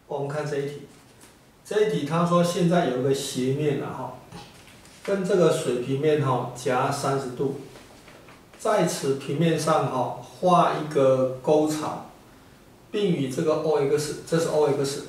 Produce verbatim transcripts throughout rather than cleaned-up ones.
我们看这一题，这一题他说现在有一个斜面啊哈，跟这个水平面哈夹三十度，在此平面上哈画一个沟槽，并与这个 O X， 这是 O X，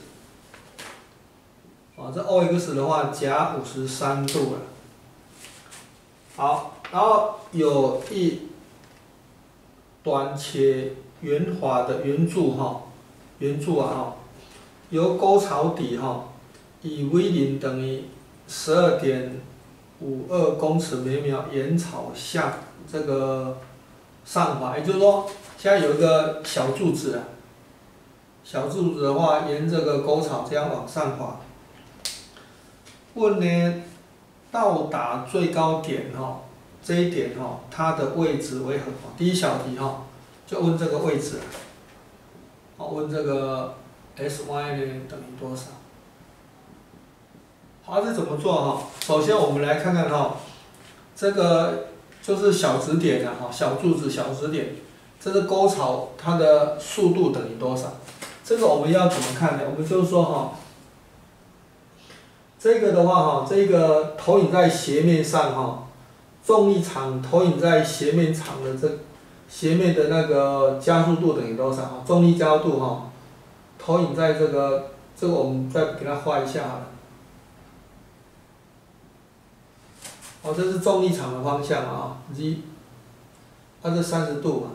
啊这 O X 的话夹五十三度了。好，然后有一短且圆滑的圆柱哈，圆柱啊哈。由沟槽底哈，以 v 零等于十二点五二公尺每秒沿朝向这个上滑，也就是说，现在有一个小柱子啊，小柱子的话，沿这个沟槽这样往上滑。问呢，到达最高点哈，这一点哈，它的位置为何？第一小题哈，就问这个位置，好，问这个。S Y 呢等于多少？好，这怎么做哈？首先我们来看看哈，这个就是小指点啊哈，小柱子小指点，这个沟槽它的速度等于多少？这个我们要怎么看呢？我们就是说哈，这个的话哈，这个投影在斜面上哈，重力场投影在斜面场的这斜面的那个加速度等于多少？哈，重力加速度哈。投影在这个，这个我们再给它画一下好了。哦，这是重力场的方向啊 ，z， 它是三十度嘛。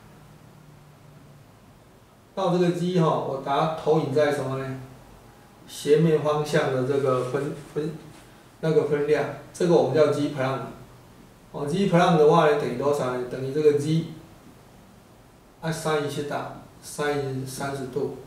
到这个 z 哈，我把它投影在什么呢？斜面方向的这个分分那个分量，这个我们叫 g plan。哦 ，g plan 的话呢，等于多少呢？等于这个 g， 按 sin 西塔 ，sin 三十度。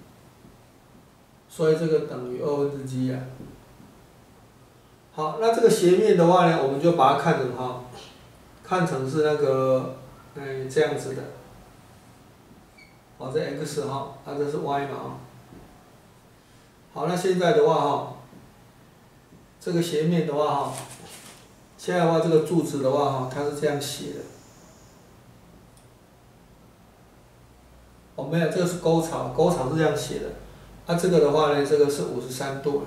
所以这个等于二分之 g 啊。好，那这个斜面的话呢，我们就把它看成哈，看成是那个，嗯，这样子的。好，这 x 哈，啊这是 y 嘛啊。好，那现在的话哈，这个斜面的话哈，现在的话这个柱子的话哈，它是这样写的。哦，没有，这个是沟槽，沟槽是这样写的。那、啊、这个的话呢，这个是五十三度了。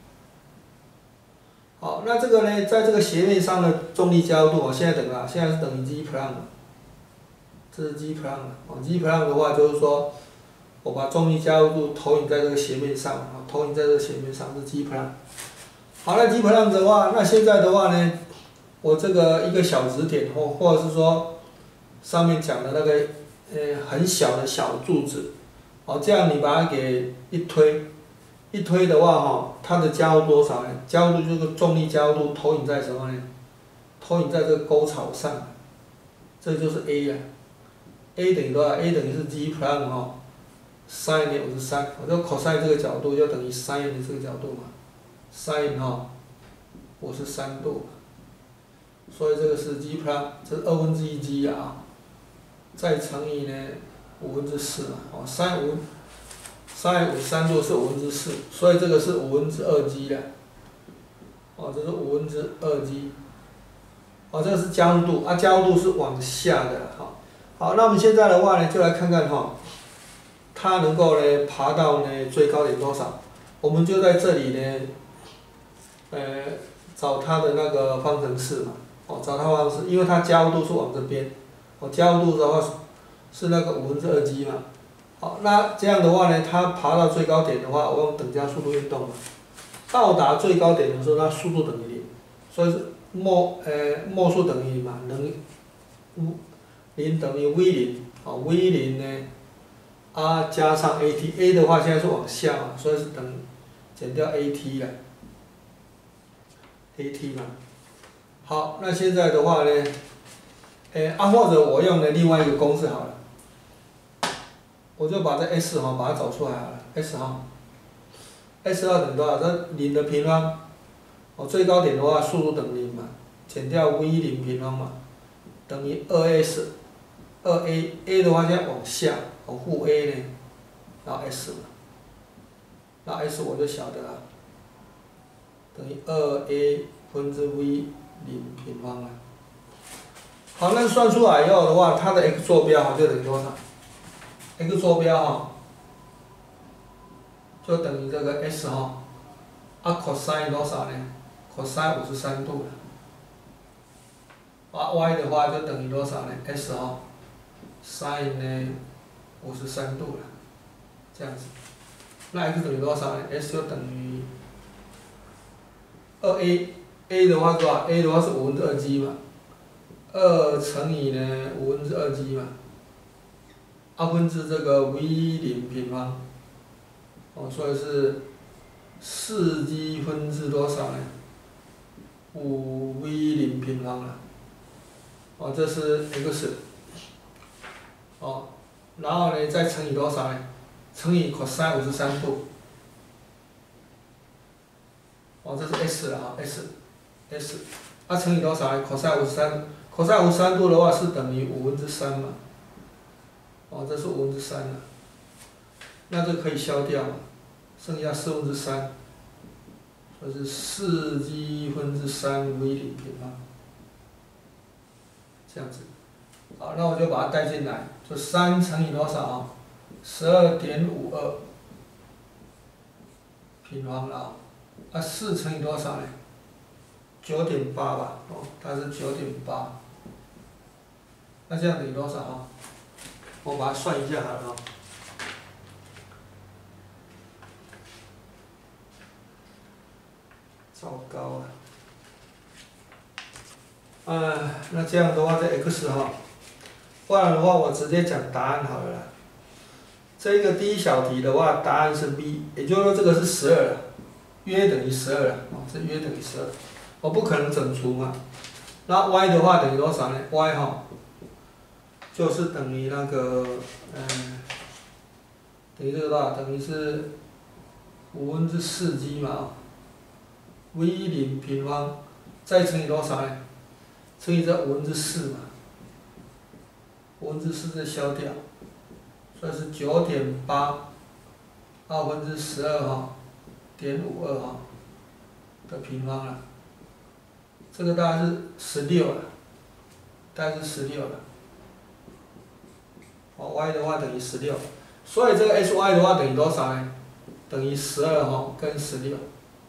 好，那这个呢，在这个斜面上的重力加速度，我现在等啊，现在是等于 g plan 这是 g plan 哦 ，g plan 的话就是说，我把重力加速度投影在这个斜面上，啊，投影在这个斜面上是 g plan。好，那 g plan 的话，那现在的话呢，我这个一个小指点或或者是说，上面讲的那个呃很小的小柱子。哦，这样你把它给一推，一推的话哈，它的加速多少呢？加速度就是重力加速度投影在什么呢？投影在这个沟槽上，这就是 a 啊 ，a 等于多少 ？a 等于是 g plan 哈 ，sin 的五十三，我就 cos 这个角度就等于 sin 的这个角度嘛 ，sin 哈五十三度，所以这个是 g plan， 这是二分之一 g 啊，再乘以呢。五分之四嘛，哦，sin 五，sin 五十三度是五分之四，所以这个是五分之二 g 的，哦，这是五分之二 g， 哦，这个是加速度，啊，加速度是往下的，好，好，那我们现在的话呢，就来看看哈，它能够呢爬到呢最高点多少？我们就在这里呢，呃，找它的那个方程式嘛，哦，找它方程式，因为它加速度是往这边，哦，加速度的话是。是那个五分之二 g 嘛，好，那这样的话呢，它爬到最高点的话，我用等价速度运动嘛，到达最高点的时候，它速度等于零，所以是末呃末速等于零嘛，等于零等于 v 零，啊 v 零呢，啊加上 at，a 的话现在是往下嘛，所以是等减掉 at 了 ，at 嘛，好，那现在的话呢，诶啊或者我用的另外一个公式好了。我就把这 s 哈把它找出来好了 ，s 哈 ，s 二等于多少？这零的平方，哦，最高点的话速度等于零嘛，减掉 v 零平方嘛，等于二 s， 二 a，a 的话现在往下，我负 a 呢，然后 s 嘛，那 s 我就晓得了，等于二 a 分之 v 零平方了。好，那算出来以后的话，它的 x 坐标哈就等于多少？x 坐标哈， 就等于这个 s 哈，啊 cos 多少呢 ？cos 五十三度了。啊 y 的话就等于多少呢 ？s 哈 sin 呢五十三度了，这样子。那 x 等于多少呢 ？s 就等于二 a，a 的话多少 ？a 的话是五分之二 g 嘛，二乘以呢五分之二 g 嘛，二分之这个 v 零平方，哦，所以是四 g 分之多少呢？五 v 零平方了，哦，这是 x， 哦，然后呢再乘以多少呢？乘以 cos 五十三度，哦，这是 s 了哈 ，s，s， 啊乘以多少呢 ？cos 五十三 ，cos 五十三度的话是等于五分之三嘛，哦，这是五分之三了，那这个可以消掉嘛，剩下四分之三，所以是四 g 分之三 v 零平方，这样子，好，那我就把它带进来，就三乘以多少啊？十二点五二平方了，啊，四乘以多少呢？九点八吧，哦，它是九点八。那这样等于多少啊？我把它算一下好了。糟糕啊！呃，那这样的话，这 x 哈，不然的话我直接讲答案好了啦。这个第一小题的话，答案是 b， 也就是说这个是十二了，约等于十二了，哦，这约等于十二，我不可能整除嘛。那 y 的话等于多少呢 ？y 哈，就是等于那个，嗯、呃，等于这个多少？等于是五分之四 g 嘛 ，v 零平方，再乘以多少呢？乘以这五分之四嘛，五分之四再消掉。所以是九点八二分之十二哈点五二哈的平方了，这个大概是十六了，大概是十六了。哦 ，y 的话等于十六，所以这个 sy 的话等于多少呢？等于十二哈跟十六。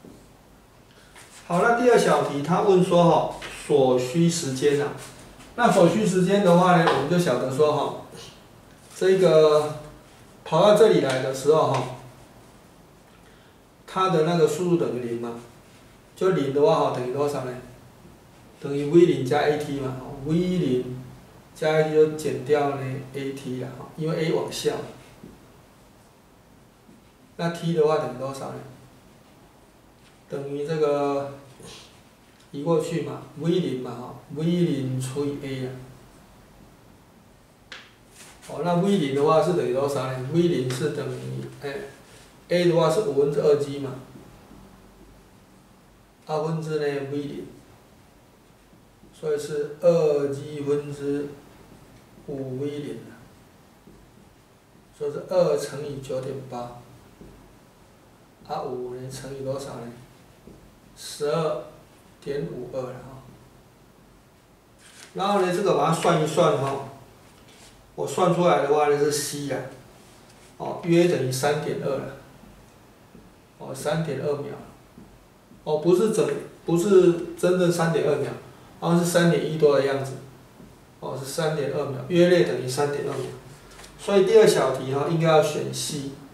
好，那第二小题他问说哈所需时间啊，那所需时间的话呢，我们就晓得说哈。这个跑到这里来的时候哈，它的那个速度等于零嘛，就零的话哈等于多少呢？等于 v 零加 at 嘛 ，v 零加 at 就减掉呢 at 了哈，因为 a 往下，那 t 的话等于多少呢？等于这个移过去嘛 ，v 零嘛哈 ，v 零除以 a 啊。哦，那 v 零的话是等于多少呢 ？v 零是等于，哎 ，a 的话是五分之二 g 嘛，二分之呢 v 零，所以是二 g 分之五 v 零，所以是二乘以九点八，啊五呢乘以多少呢？十二点五二了哈。然后呢，这个把它算一算哈。我算出来的话呢是 c 呀，哦，约等于三点二了，哦，三点二秒，哦，不是整，不是真正三点二秒，好像是三点一多的样子，哦，是三点二秒，约略等于三点二秒，所以第二小题哈应该要选 C。